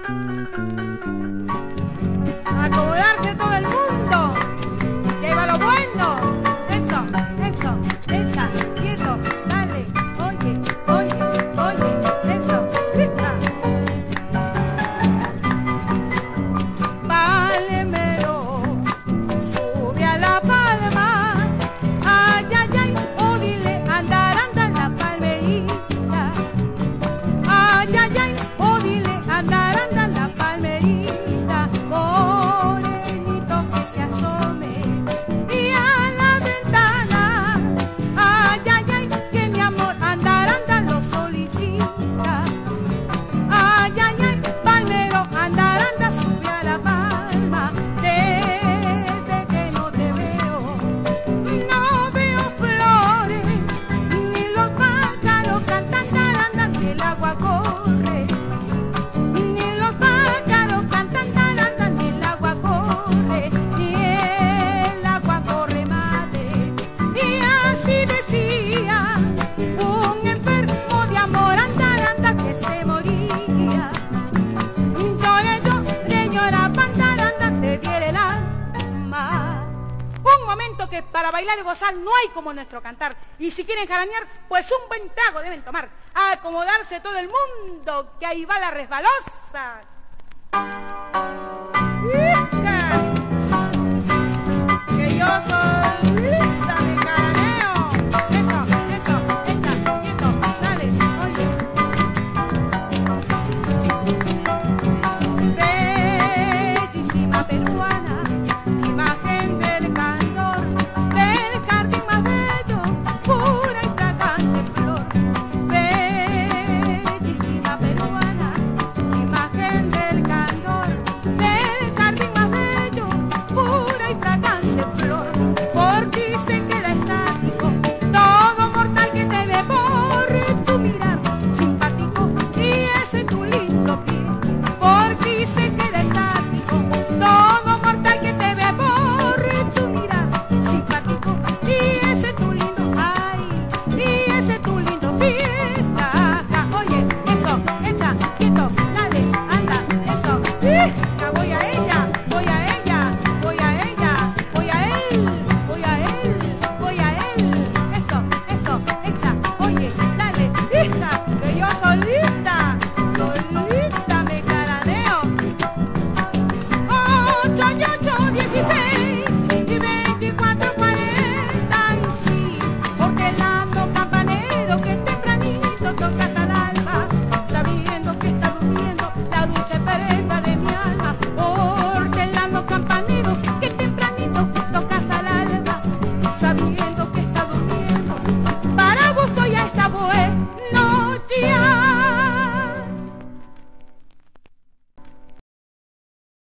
Acomodarse todo el mundo. Y ahí va lo bueno. Eso, echa, quieto, dale. Oye, eso. Palmero, sube a la palma. Ay, ay, ay, oh dile, andar, andar la palmerita. Ay, ay, ay, oh dile, andar, andar la palmerita. Morenito que se asome y a la ventana. Ay, ay, ay, que mi amor andar, andar lo solicita. Ay, ay, ay, palmero, andar, andar, sube a la palma. Desde que no te veo, no veo flores, ni los pájaros cantan, andan, ni el agua corre. Ni los pájaros cantan, andan, ni el agua corre, ni el agua corre, madre. Y así decía un enfermo de amor, andar, andar, que se moría. Lloré, lloraba, andar, andar, te diera el alma. Un momento que para bailar y gozar no hay como nuestro cantar. Y si quieren jaranear, pues un buen trago deben tomar. A acomodarse todo el mundo, que ahí va la resbalosa. ¡Hija! Que yo soy